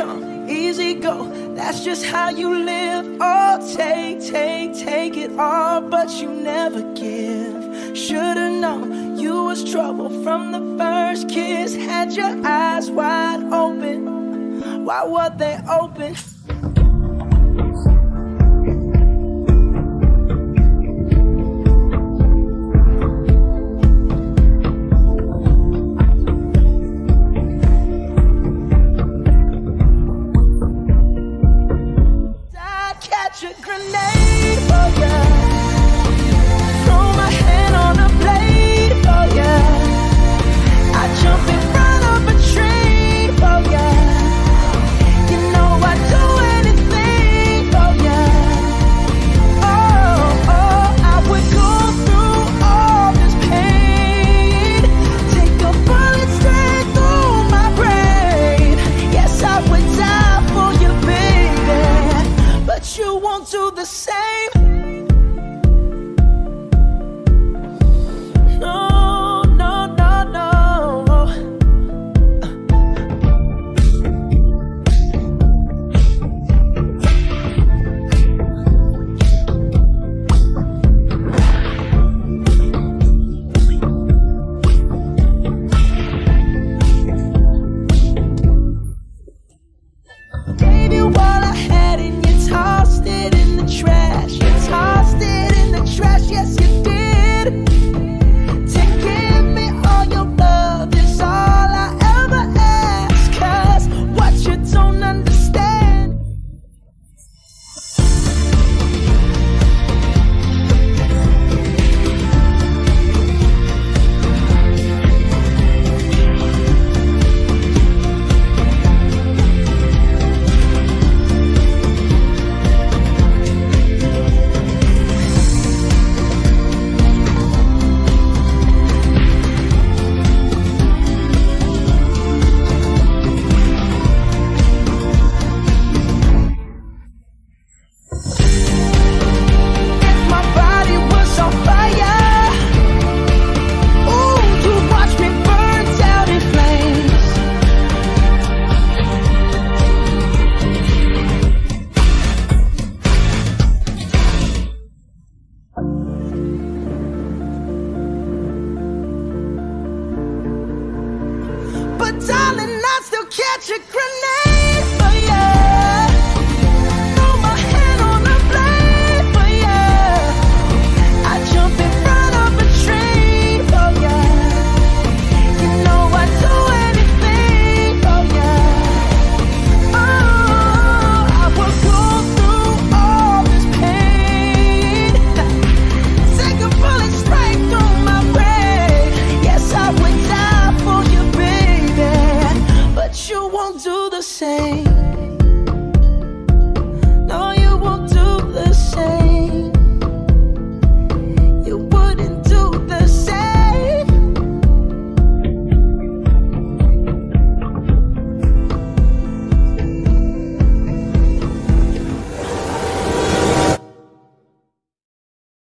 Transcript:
come, easy go. That's just how you live. Oh, take it all, but you never give. Should've known you was trouble from the first kiss. Had your eyes wide open. Why were they open? A grenade for ya. Throw my hand on a blade for ya. I jump in front of a train for ya. You know I'd do anything for ya. Oh, I would go through all this pain. Take a bullet straight through my brain. Yes, I would die for you, baby, but you won't do the same. No, no, no, no. Gave you all I had and you tossed it in the trash. You tossed it in the trash, yes you did. To give me all your love is all I ever ask. 'Cause what you don't understand, but darling, I still catch a grenade for ya. Throw my hand on a blade for ya. I jump in front of a train for ya. You know I'd do anything for ya. Oh, I will go through all this pain. Take a bullet straight through my brain. Yes, I would die for you, baby, but you won't do the same.